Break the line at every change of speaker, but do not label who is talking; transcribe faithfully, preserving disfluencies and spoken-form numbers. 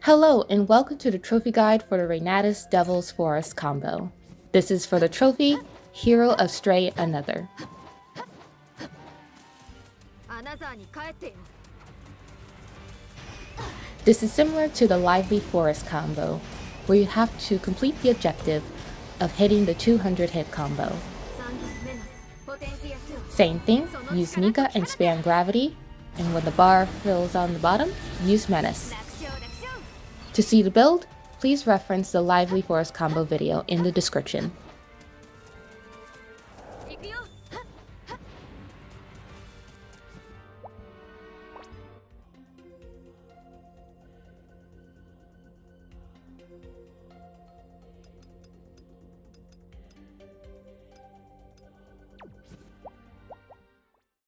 Hello and welcome to the trophy guide for the Reynatis Devil's Forest combo. This is for the trophy, Hero of Stray Another. This is similar to the Lively Forest combo, where you have to complete the objective of hitting the two hundred hit combo. Same thing, use Nika and spam Gravity, and when the bar fills on the bottom, use Menace. To see the build, please reference the Lively Forest combo video in the description.